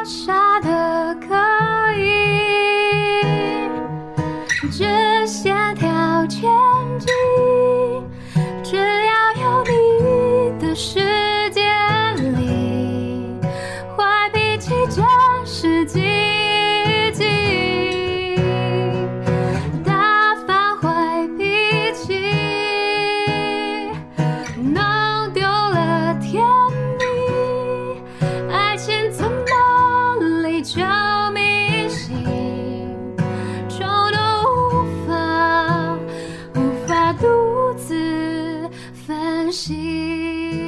傻的可以，这些条件机，只要有你的世界里，坏脾气这是禁忌，打发坏脾气，弄丢了天地，爱情怎么历久迷信，愁都无法独自分析。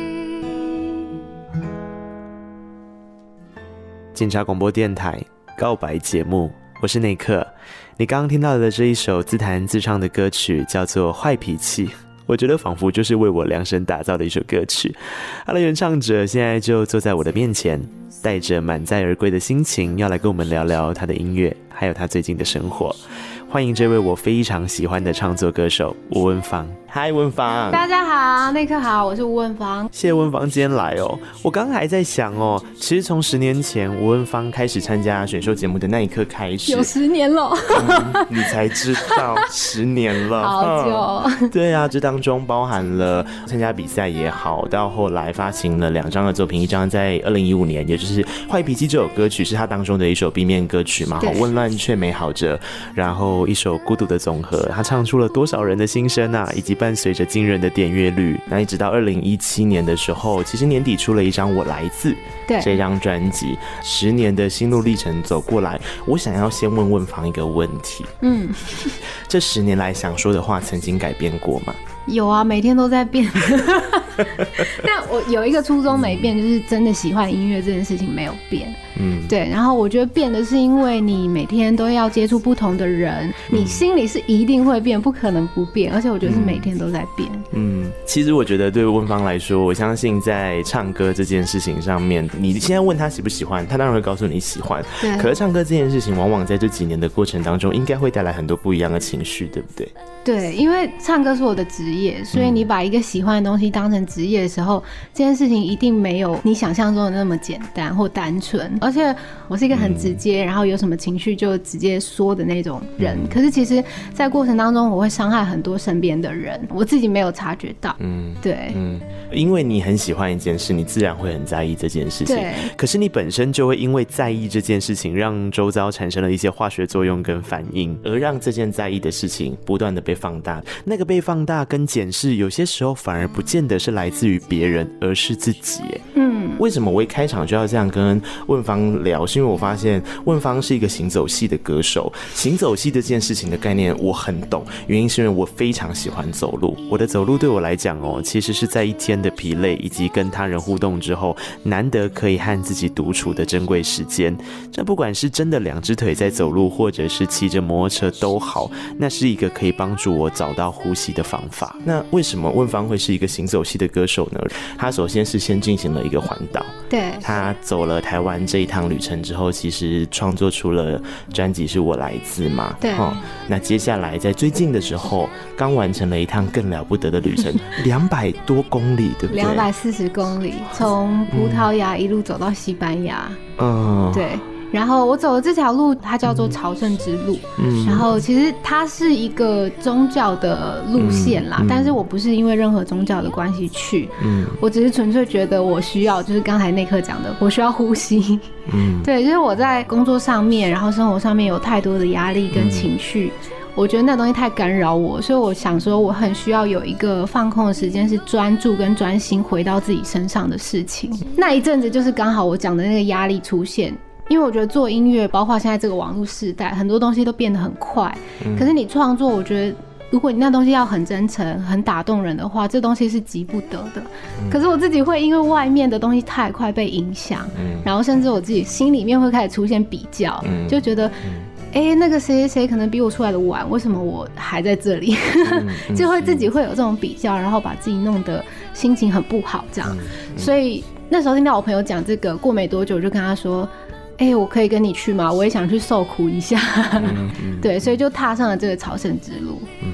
警察广播电台告白节目，我是内克。你刚刚听到的这一首自弹自唱的歌曲叫做《坏脾气》，我觉得仿佛就是为我量身打造的一首歌曲。它的原唱者现在就坐在我的面前，带着满载而归的心情，要来跟我们聊聊他的音乐，还有他最近的生活。欢迎这位我非常喜欢的唱作歌手吴文芳。嗨，文芳。 大家好，内克好，我是吴文芳。 谢谢文芳今天来哦。我刚刚还在想哦，其实从10年前吴文芳开始参加选秀节目的那一刻开始， 有10年了。 你才知道10年了， 好久。 对啊，这当中包含了参加比赛也好，到后来发行了2张的作品，一张在2015年，也就是《坏脾气》这首歌曲是他当中的一首 B 面歌曲嘛，温暖却美好着，然后一首孤独的总和，他唱出了多少人的心声啊，以及伴随着惊人的点阅率。那一直到2017年的时候，其实年底出了一张《我来自》这张专辑，10年的心路历程走过来，我想要先问问芳一个问题，这10年来想说的话曾经改变过吗？ 有啊，每天都在变。但我有一个初衷没变，就是真的喜欢音乐这件事情没有变。对。然后我觉得变的是因为你每天都要接触不同的人，你心里是一定会变，不可能不变。而且我觉得是每天都在变。 其实我觉得对文芳来说，我相信在唱歌这件事情上面，你现在问他喜不喜欢，他当然会告诉你喜欢。对。可是唱歌这件事情，往往在这几年的过程当中，应该会带来很多不一样的情绪，对不对？ 对，因为唱歌是我的职业，所以你把一个喜欢的东西当成职业的时候，这件事情一定没有你想象中的那么简单或单纯。而且我是一个很直接，然后有什么情绪就直接说的那种人。可是其实在过程当中，我会伤害很多身边的人，我自己没有察觉到。对。 因为你很喜欢一件事，你自然会很在意这件事情。 对。 可是你本身就会因为在意这件事情，让周遭产生了一些化学作用跟反应，而让这件在意的事情不断的被放大。那个被放大跟检视，有些时候反而不见得是来自于别人，而是自己。为什么我一开场就要这样跟问芳聊？是因为我发现问芳是一个行走系的歌手。行走系这件事情的概念我很懂，原因是因为我非常喜欢走路。我的走路对我来讲其实是在一天的疲累以及跟他人互动之后，难得可以和自己独处的珍贵时间。这不管是真的2只腿在走路，或者是骑着摩托车都好，那是一个可以帮助我找到呼吸的方法。那为什么问芳会是一个行走系的歌手呢？他首先是先进行了一个环岛，对，他走了台湾这一趟旅程之后，其实创作出了专辑是我来自嘛，对。那接下来在最近的时候，刚完成了一趟更了不得的旅程，200多公里，对不对 ？240公里，从葡萄牙一路走到西班牙，对。然后我走的这条路它叫做朝圣之路，然后其实它是一个宗教的路线啦，但是我不是因为任何宗教的关系去，我只是纯粹觉得我需要，就是刚才内克讲的，我需要呼吸，对，就是我在工作上面，然后生活上面有太多的压力跟情绪，我觉得那东西太干扰我，所以我想说我很需要有一个放空的时间，是专注跟专心回到自己身上的事情。那一阵子就是刚好我讲的那个压力出现，因为我觉得做音乐，包括现在这个网络时代，很多东西都变得很快，可是你创作，我觉得如果你那东西要很真诚很打动人的话，这东西是急不得的。可是我自己会因为外面的东西太快被影响，然后甚至我自己心里面会开始出现比较，就觉得那个谁谁谁可能比我出来的晚，为什么我还在这里？就会自己会有这种比较，然后把自己弄得心情很不好这样。所以那时候听到我朋友讲这个，过没多久我就跟他说，我可以跟你去吗？我也想去受苦一下。对，所以就踏上了这个朝圣之路。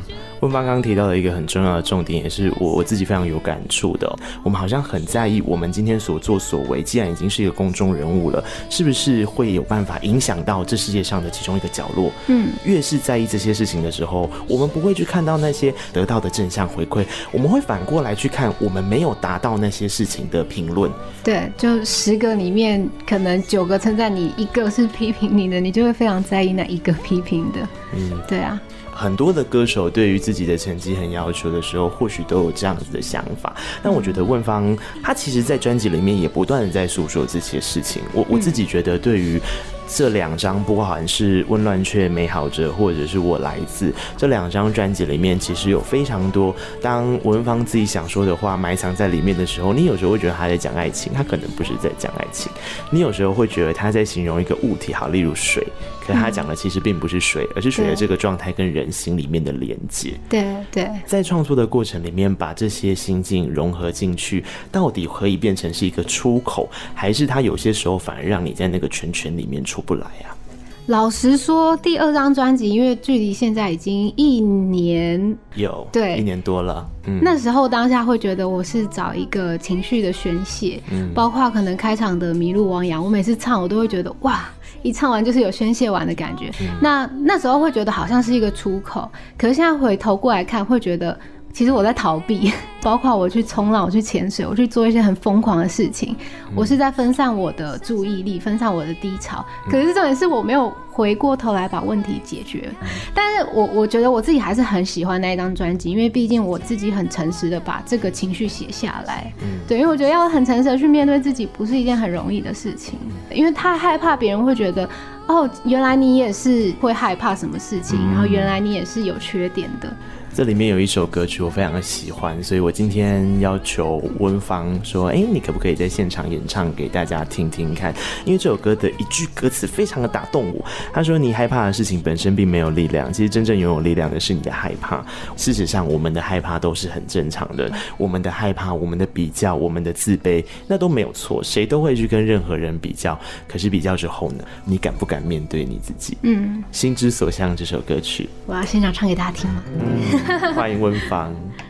文芳刚刚提到的一个很重要的重点，也是我自己非常有感触的我们好像很在意我们今天所作所为，既然已经是一个公众人物了，是不是会有办法影响到这世界上的其中一个角落？越是在意这些事情的时候，我们不会去看到那些得到的正向回馈，我们会反过来去看我们没有达到那些事情的评论。 对，就10个里面可能9个称赞你，1个是批评你的，你就会非常在意那1个批评的。对啊。 很多的歌手对于自己的成绩很要求的时候，或许都有这样子的想法。但我觉得问芳他其实在专辑里面也不断的在诉说这些事情。我自己觉得对于这2张，不管是温暖却美好着或者是我来自，这2张专辑里面其实有非常多当文芳自己想说的话埋藏在里面的时候，你有时候会觉得他在讲爱情，他可能不是在讲爱情。你有时候会觉得他在形容一个物体，好，例如水，可是他讲的其实并不是水，而是水的这个状态跟人心里面的连接。 对对， 在创作的过程里面把这些心境融合进去，到底可以变成是一个出口，还是他有些时候反而让你在那个圈圈里面出不来啊？ 老实说，第2张专辑，因为距离现在已经1年，对，1 年多了。 那时候当下会觉得我是找一个情绪的宣泄，包括可能开场的《迷路汪洋》，我每次唱我都会觉得哇，一唱完就是有宣泄完的感觉。那时候会觉得好像是一个出口，可是现在回头过来看，会觉得其实我在逃避，包括我去冲浪，我去潜水，我去做一些很疯狂的事情，我是在分散我的注意力，分散我的低潮。可是重点是我没有回过头来把问题解决。但是我觉得我自己还是很喜欢那一张专辑，因为毕竟我自己很诚实的把这个情绪写下来。对，因为我觉得要很诚实的去面对自己，不是一件很容易的事情，因为太害怕别人会觉得哦，原来你也是会害怕什么事情，然后原来你也是有缺点的。 这里面有一首歌曲我非常的喜欢，所以我今天要求温芳说，你可不可以在现场演唱给大家听听看？因为这首歌的一句歌词非常的打动我。他说：“你害怕的事情本身并没有力量，其实真正拥有力量的是你的害怕。事实上，我们的害怕都是很正常的，我们的害怕、我们的比较、我们的自卑，那都没有错，谁都会去跟任何人比较。可是比较之后呢，你敢不敢面对你自己？心之所向这首歌曲， 我要现场唱给大家听吗？ 欢迎温芳。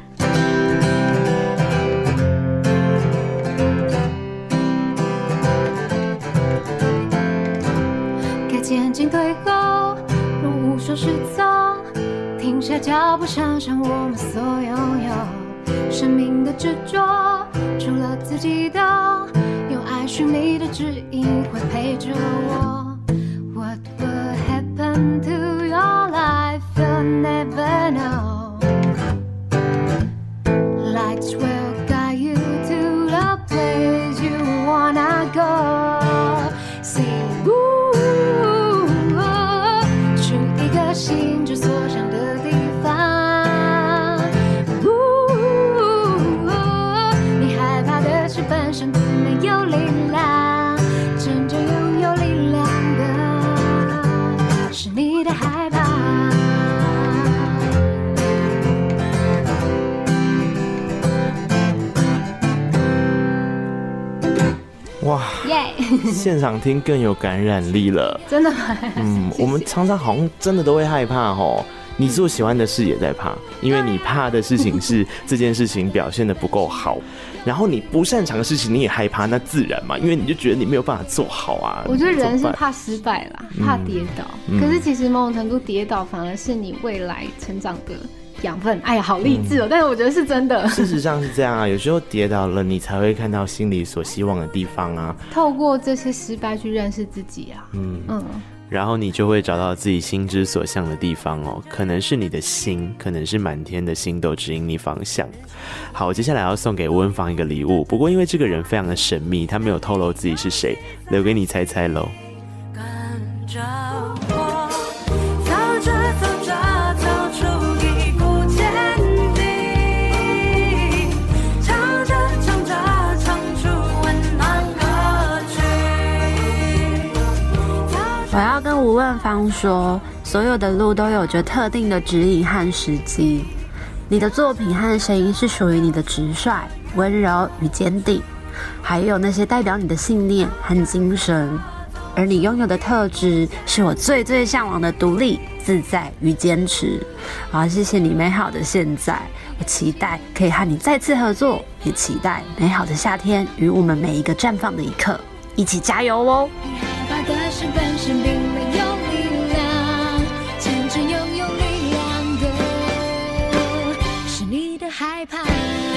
该渐进退后，容无所适从，停下脚步，想想我们所拥有生命的执着，除了自己懂，用爱寻觅的指引会陪着我。What would happen to your life? You'll never know.Lights will guide you to the place you wanna go. Sing, ooh, 去一个心之所向的地方。你害怕的事本身并没有力量，真正拥有力量的是你的害怕。 哇，现场听更有感染力了， 真的吗？ 我们常常好像真的都会害怕齁。你做喜欢的事也在怕，因为你怕的事情是这件事情表现得不够好，然后你不擅长的事情你也害怕，那自然嘛，因为你就觉得你没有办法做好啊。 我觉得人是怕失败啦，怕跌倒，可是其实某种程度跌倒反而是你未来成长的养分。哎呀，好励志哦！但是我觉得是真的。 事实上是这样啊，有时候跌倒了，你才会看到心里所希望的地方啊。 透过这些失败去认识自己啊。 然后你就会找到自己心之所向的地方哦，可能是你的心，可能是满天的星斗指引你方向。好，接下来要送给温芳一个礼物，不过因为这个人非常的神秘，他没有透露自己是谁，留给你猜猜咯。 我要跟吴问芳说，所有的路都有着特定的指引和时机。你的作品和声音是属于你的直率、温柔与坚定，还有那些代表你的信念和精神。 而你拥有的特质是我最最向往的独立、自在与坚持。好，谢谢你美好的现在，我期待可以和你再次合作，也期待美好的夏天与我们每一个绽放的一刻，一起加油哦！ 害怕的是本身并没有力量，真正拥有力量的是你的害怕。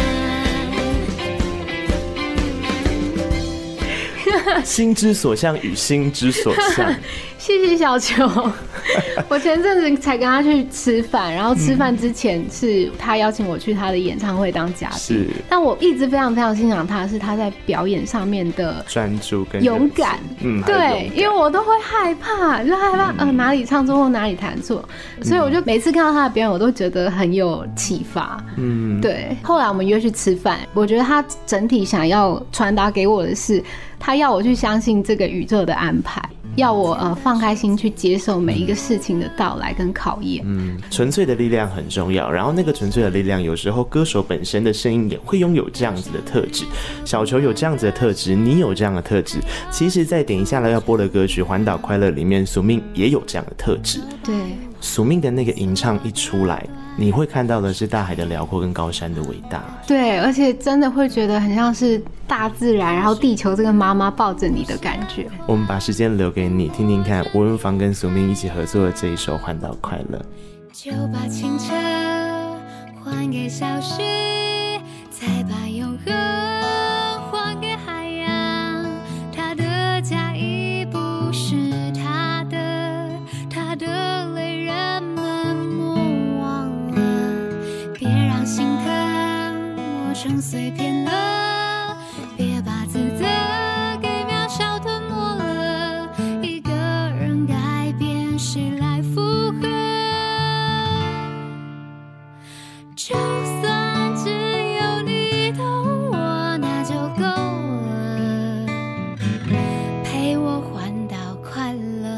心之所向与心之所向。 谢谢小球。我前阵子才跟他去吃饭，然后吃饭之前是他邀请我去他的演唱会当嘉宾。是，但我一直非常非常欣赏他，是他在表演上面的专注跟勇敢。对，因为我都会害怕，就害怕哪里唱错或哪里弹错，所以我就每次看到他的表演，我都觉得很有启发。对。后来我们约去吃饭，我觉得他整体想要传达给我的是，他要我去相信这个宇宙的安排。要我放开心去接受每一个事情的到来跟考验。 纯粹的力量很重要，然后那个纯粹的力量，有时候歌手本身的声音也会拥有这样子的特质。小球有这样子的特质，你有这样的特质。其实，在等一下来要播的歌曲《环岛快乐》里面，苏命也有这样的特质。 对， 苏命的那个吟唱一出来，你会看到的是大海的辽阔跟高山的伟大。 对，而且真的会觉得很像是大自然，然后地球这个妈妈抱着你的感觉。 我们把时间留给你，听听看吴文芳跟苏命一起合作的这一首《环岛快乐》。 就把清澈还给小溪，再把永恒还给海洋。他的家已不是他的，他的泪人们莫忘了，别让心疼磨成碎片了，别把自责给渺小吞没了，一个人改变谁来附和，就算只有你懂我那就够了，陪我环岛快乐。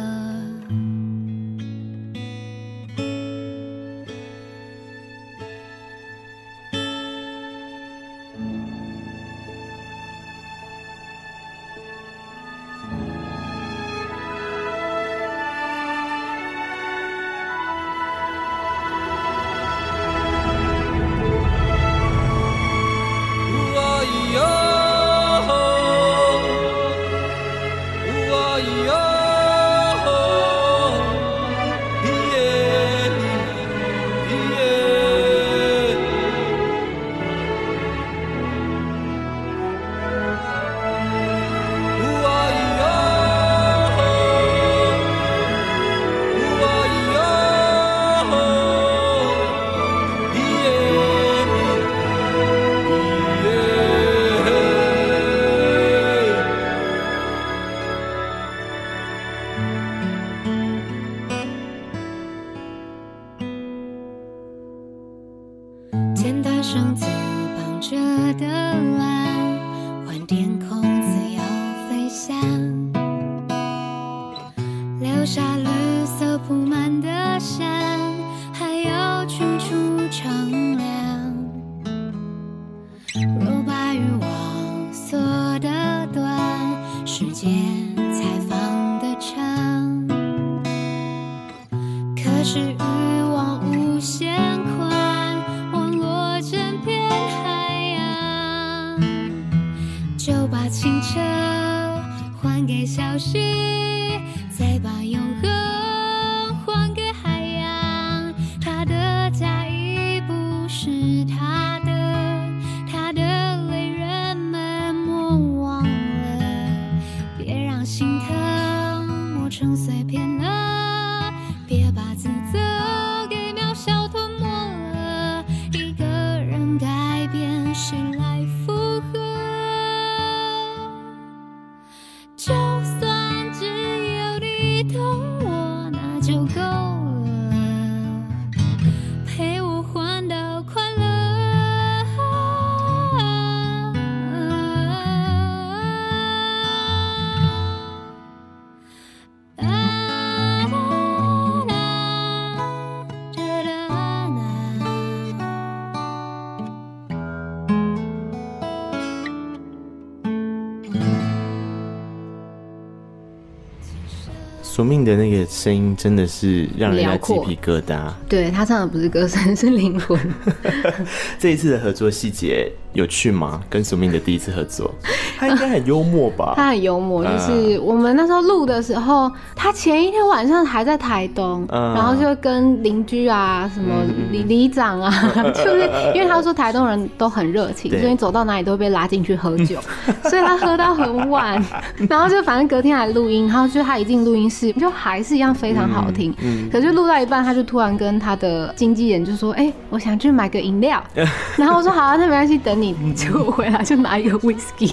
剪断绳子绑着的蓝，换天空自由飞翔，留下绿色铺满的山，还有处处乘凉。若把欲望锁得短，时间才放得长。可是欲望无限宽，网罗整片海洋，就把清澈还给小溪，再把永恒还给海洋。他的家已不是他的，他的泪人们莫忘了，别让心疼磨成碎片了，别把自责给渺小吞没了，一个人改变谁来附和，就算只有你懂我那就够了，陪我环岛快乐。 索命的那个声音真的是让人家鸡皮疙瘩。 对，他唱的不是歌声，是灵魂。 这一次的合作细节有趣吗？跟索命的第一次合作，他应该很幽默吧？ 他很幽默，就是我们那时候录的时候，他前一天晚上还在台东，然后就跟邻居啊、什么里长啊，就是因为他说台东人都很热情，所以你走到哪里都会被拉进去喝酒，所以他喝到很晚，然后就反正隔天来录音，然后就他一进录音室就还是一样非常好听，可是录到一半，他就突然跟他的经纪人就说：“我想去买个饮料。”然后我说：“好啊，那没关系，等你。”结果回来就拿一个 whisky。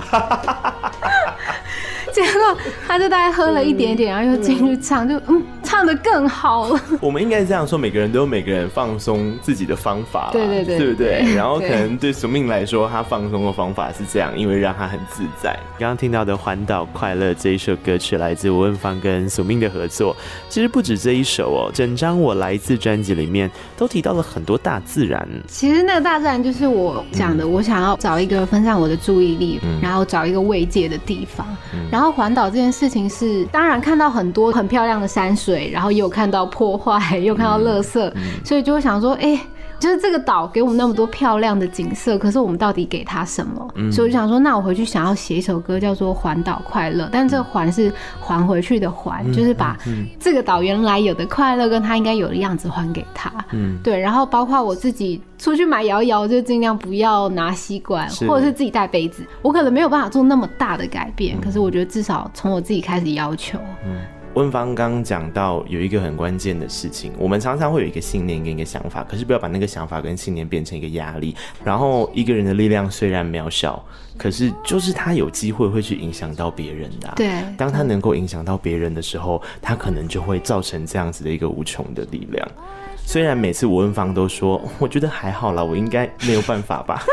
结果他就大概喝了一点点，然后又进去唱，就唱得更好了。 我们应该这样说，每个人都有每个人放松自己的方法啦，对不对？然后可能对索命来说，他放松的方法是这样，因为让他很自在。刚刚听到的《环岛快乐》这一首歌曲来自吴汶芳跟索命的合作，其实不止这一首哦，整张《我来自》专辑里面都提到了很多大自然。 其实那个大自然就是我讲的，我想要找一个分散我的注意力，然后找一个慰藉的地方，然后环岛这件事情是，当然看到很多很漂亮的山水，然后也有看到破坏，也有看到垃圾，所以就会想说，就是这个岛给我们那么多漂亮的景色，可是我们到底给它什么？所以我就想说，那我回去想要写一首歌，叫做《环岛快乐》，但这个环是还回去的还，就是把这个岛原来有的快乐跟它应该有的样子还给它。对，然后包括我自己出去买摇摇，就尽量不要拿吸管，或者是自己带杯子。我可能没有办法做那么大的改变，可是我觉得至少从我自己开始要求。 汶芳刚刚讲到有一个很关键的事情，我们常常会有一个信念跟一个想法，可是不要把那个想法跟信念变成一个压力。然后一个人的力量虽然渺小，可是就是他有机会会去影响到别人的。 对， 当他能够影响到别人的时候，他可能就会造成这样子的一个无穷的力量。虽然每次吴汶芳都说，我觉得还好啦，我应该没有办法吧。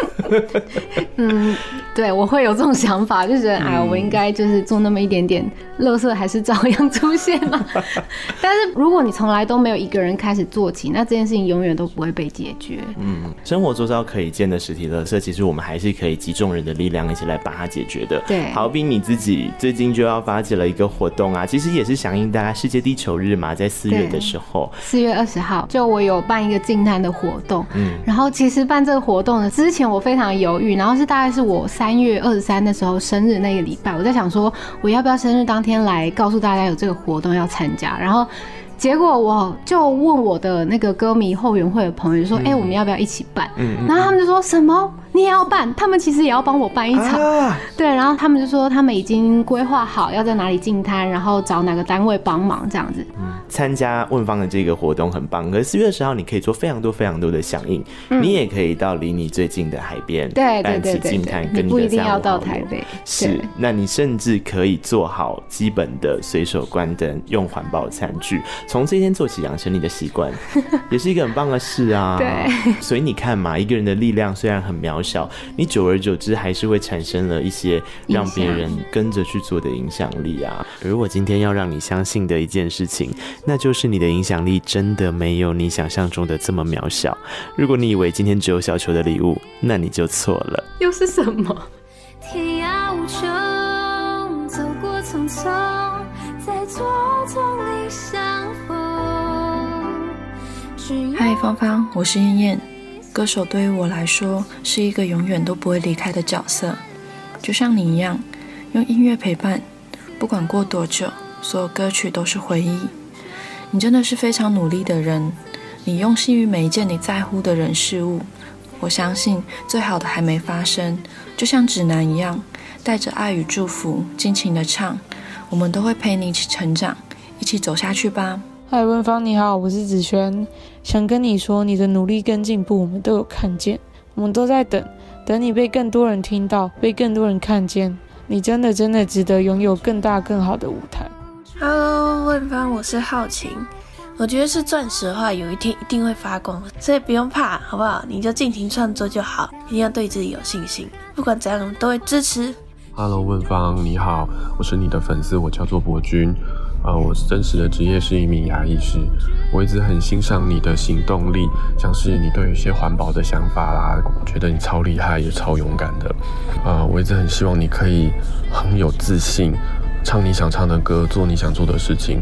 对，我会有这种想法，就觉得我应该就是做那么一点点，垃圾还是照样出现嘛。但是如果你从来都没有一个人开始做起，那这件事情永远都不会被解决。 生活周遭可以见的实体垃圾，其实我们还是可以集众人的力量一起来把它解决的。 对， 好比你自己最近就要发起了一个活动啊，其实也是响应大家世界地球日嘛，在4月的时候 ，4月20号就我有办一个净滩的活动，然后其实办这个活动的之前我非常犹豫，然后是大概是我3月23的时候生日那个礼拜，我在想说我要不要生日当天来告诉大家有这个活动要参加，然后结果我就问我的那个歌迷后援会的朋友说，我们要不要一起办？然后他们就说什么？你也要办？他们其实也要帮我办一场。对，然后他们就说他们已经规划好要在哪里净滩，然后找哪个单位帮忙这样子。 参加汶芳的这个活动很棒，可是4月10号你可以做非常多的响应，你也可以到离你最近的海边办起净滩，跟你的不一定要到台北。 是，那你甚至可以做好基本的随手关灯，用环保餐具，从这天做起养成你的习惯，也是一个很棒的事啊。 对， 所以你看嘛，一个人的力量虽然很渺小，你久而久之还是会产生了一些让别人跟着去做的影响力啊。而我今天要让你相信的一件事情，那就是你的影响力真的没有你想象中的这么渺小。如果你以为今天只有小球的礼物，那你就错了。 又是什么？ 天涯无穷，走过匆匆，在错综里相逢。 嗨，芳芳，我是燕燕。歌手对于我来说是一个永远都不会离开的角色，就像你一样，用音乐陪伴，不管过多久，所有歌曲都是回忆。你真的是非常努力的人，你用心于每一件你在乎的人事物。我相信最好的还没发生，就像指南一样，带着爱与祝福，尽情的唱，我们都会陪你一起成长，一起走下去吧。 嗨，汶芳你好，我是子萱，想跟你说，你的努力跟进步我们都有看见，我们都在等你被更多人听到，被更多人看见，你真的值得拥有更大更好的舞台。 Hello， 汶芳，我是浩晴。我觉得是钻石的话，有一天一定会发光，所以不用怕，好不好？你就尽情创作就好，一定要对自己有信心，不管怎样，我们都会支持。 Hello， 汶芳，你好，我是你的粉丝，我叫做博君。我真实的职业是一名牙医师，我一直很欣赏你的行动力，像是你对于一些环保的想法啦，觉得你超厉害也超勇敢的。我一直很希望你可以很有自信，唱你想唱的歌，做你想做的事情。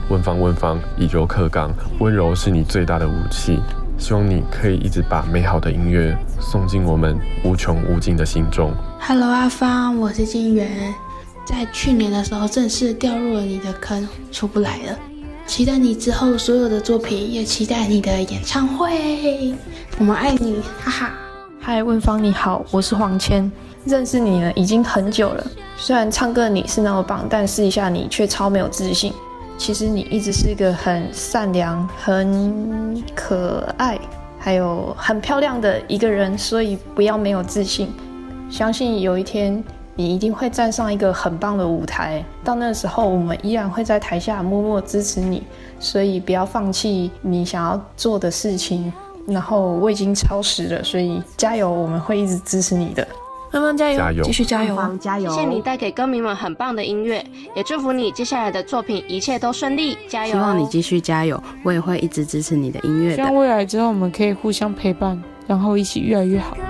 问方，以柔克刚，温柔是你最大的武器。希望你可以一直把美好的音乐送进我们无穷无尽的心中。 Hello， 阿芳，我是金源，在去年的时候正式掉入了你的坑，出不来了。期待你之后所有的作品，也期待你的演唱会。我们爱你，哈哈。 嗨，问芳你好，我是黄谦，认识你呢已经很久了。虽然唱歌你是那么棒，但私底下你却超没有自信。其实你一直是一个很善良、很可爱，还有很漂亮的一个人，所以不要没有自信。相信有一天你一定会站上一个很棒的舞台，到那时候我们依然会在台下默默支持你，所以不要放弃你想要做的事情。然后我已经超时了，所以加油，我们会一直支持你的。 慢慢加油， 继续加油， 加油！谢谢你带给歌迷们很棒的音乐，也祝福你接下来的作品一切都顺利，加油！ 希望你继续加油，我也会一直支持你的音乐的。 希望未来之后我们可以互相陪伴，然后一起越来越好。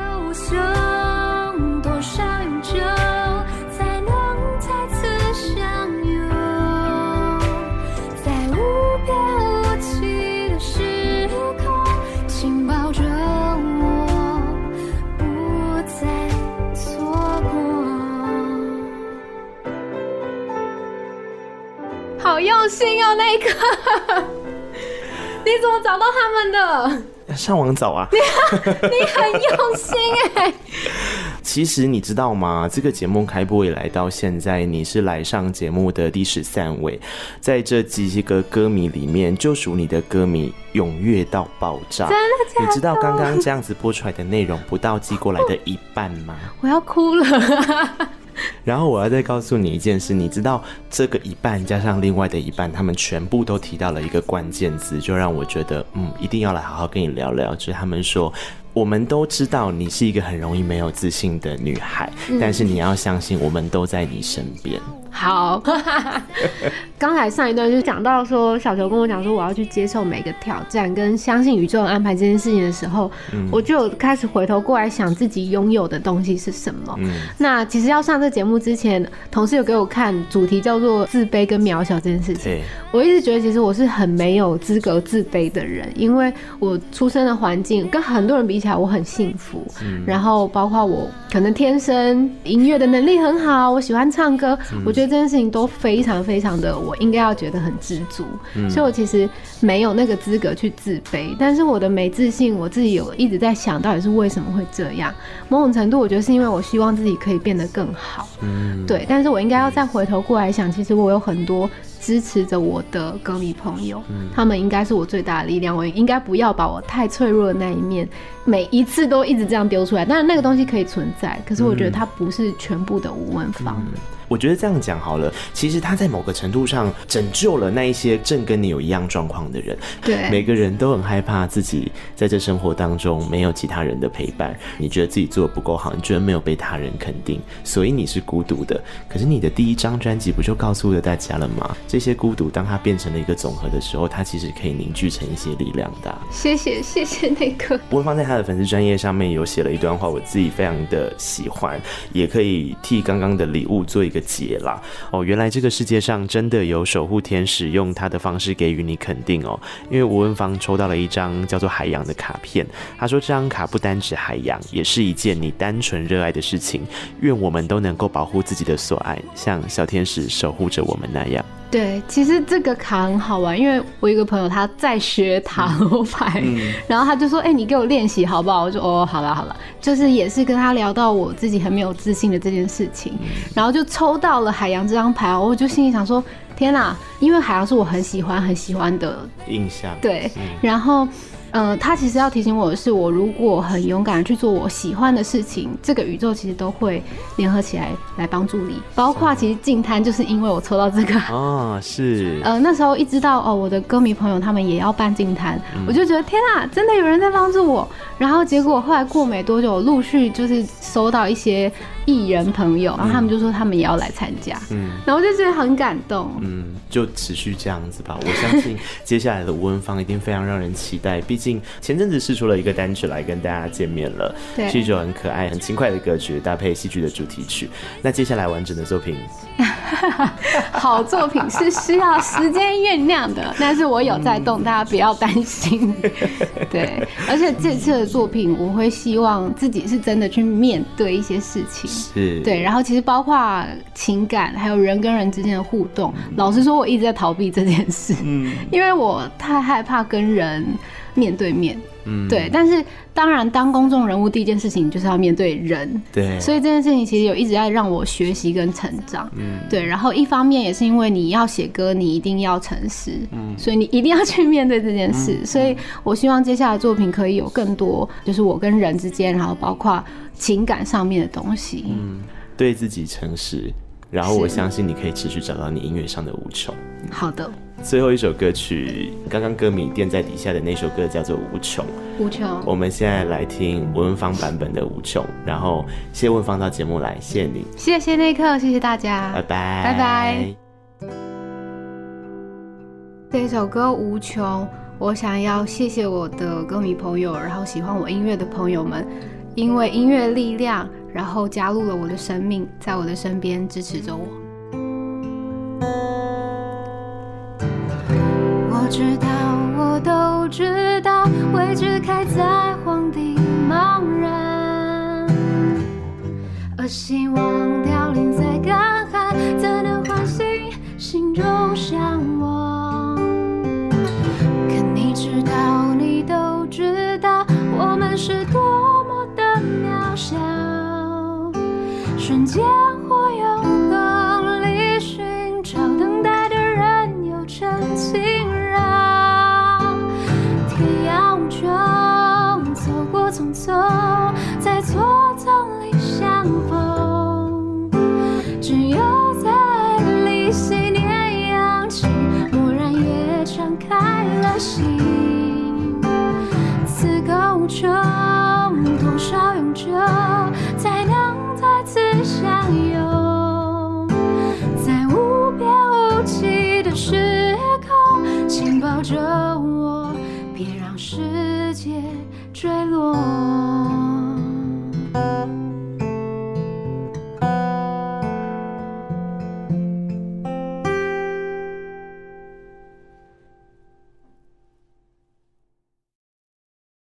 好用心哦，那一刻，你怎么找到他们的？ 上网找啊。 你很用心哎。 其实你知道吗？这个节目开播以来到现在，你是来上节目的第13位，在这几个歌迷里面，就属你的歌迷踊跃到爆炸。 真的假的？ 你知道刚刚这样子播出来的内容不到寄过来的一半吗？ 我要哭了。 然后我要再告诉你一件事，你知道这个一半加上另外的一半，他们全部都提到了一个关键字，就让我觉得一定要来好好跟你聊聊。就是他们说，我们都知道你是一个很容易没有自信的女孩，但是你要相信我们都在你身边。 好，刚才上一段就讲到说，小球跟我讲说我要去接受每个挑战，跟相信宇宙的安排这件事情的时候，我就有开始回头过来想自己拥有的东西是什么。那其实要上这节目之前，同事有给我看主题叫做自卑跟渺小这件事情。我一直觉得其实我是很没有资格自卑的人，因为我出生的环境跟很多人比起来我很幸福，然后包括我可能天生音乐的能力很好，我喜欢唱歌，我觉得这件事情都非常非常的，我应该要觉得很知足，所以我其实没有那个资格去自卑。但是我的没自信，我自己有一直在想到底是为什么会这样。某种程度，我觉得是因为我希望自己可以变得更好，对。但是我应该要再回头过来想，其实我有很多支持着我的歌迷朋友，他们应该是我最大的力量。我应该不要把我太脆弱的那一面每一次都一直这样丢出来。当然那个东西可以存在，可是我觉得它不是全部的无问方。 我觉得这样讲好了，其实他在某个程度上拯救了那一些正跟你有一样状况的人。 对， 每个人都很害怕自己在这生活当中没有其他人的陪伴，你觉得自己做得不够好，你觉得没有被他人肯定，所以你是孤独的。可是你的第一张专辑不就告诉了大家了吗？这些孤独当它变成了一个总和的时候，它其实可以凝聚成一些力量的。 谢谢那个我会放在他的粉丝专页上面有写了一段话，我自己非常的喜欢，也可以替刚刚的礼物做一个解啦。原来这个世界上真的有守护天使用他的方式给予你肯定哦。因为吴文芳抽到了一张叫做海洋的卡片，他说这张卡不单指海洋，也是一件你单纯热爱的事情。愿我们都能够保护自己的所爱，像小天使守护着我们那样。 对，其实这个卡很好玩，因为我有一个朋友他在学塔罗牌，然后他就说你给我练习好不好？我就好啦，就是也是跟他聊到我自己很没有自信的这件事情，然后就抽到了海洋这张牌，我就心里想说天哪，因为海洋是我很喜欢的印象， 对，然后他其实要提醒我的是，我如果很勇敢的去做我喜欢的事情，这个宇宙其实都会联合起来帮助你。包括其实净滩就是因为我抽到这个是那时候一知道我的歌迷朋友他们也要办净滩，我就觉得天啊，真的有人在帮助我。然后结果后来过没多久，陆续就是收到一些艺人朋友，然后他们就说他们也要来参加，然后我就觉得很感动。 就持续这样子吧。我相信接下来的吴文芳一定非常让人期待，毕竟前阵子释出了一个单曲来跟大家见面了，是一首很可爱很轻快的歌曲，搭配戏剧的主题曲。那接下来完整的作品好作品是需要时间酝酿的，但是我有在动，大家不要担心。对，而且这次的作品我会希望自己是真的去面对一些事情， 是对，然后其实包括情感还有人跟人之间的互动，老实说我一直在逃避这件事，因为我太害怕跟人面对面，对，但是当然当公众人物第一件事情就是要面对人， 对， 所以这件事情其实有一直在让我学习跟成长，对，然后一方面也是因为你要写歌你一定要诚实，所以你一定要去面对这件事，所以我希望接下来的作品可以有更多就是我跟人之间，然后包括情感上面的东西， 对自己诚实，然后我相信你可以持续找到你音乐上的无穷。 好的， 最后一首歌曲，刚刚歌名垫在底下的那首歌叫做《无穷》。 无穷， 我们现在来听文芳版本的《无穷》，然后谢谢文芳到节目来，谢谢你， 谢谢内克，谢谢大家， 拜拜， 拜拜。这首歌《无穷》，我想要谢谢我的歌迷朋友，然后喜欢我音乐的朋友们，因为音乐力量，然后加入了我的生命，在我的身边支持着我。我知道，我都知道，位置开在荒地茫然，而希望凋零在干旱，怎能唤醒心中向往？可你知道，你都知道，我们是多么的渺小，瞬间或永恒里寻找等待的人，有真情走过匆匆，在错综里相逢，只有在爱里细念扬起，蓦然也敞开了心。此刻无穷，多少永久，才能再次相拥？在无边无际的时空，请抱着我，别让世界坠落。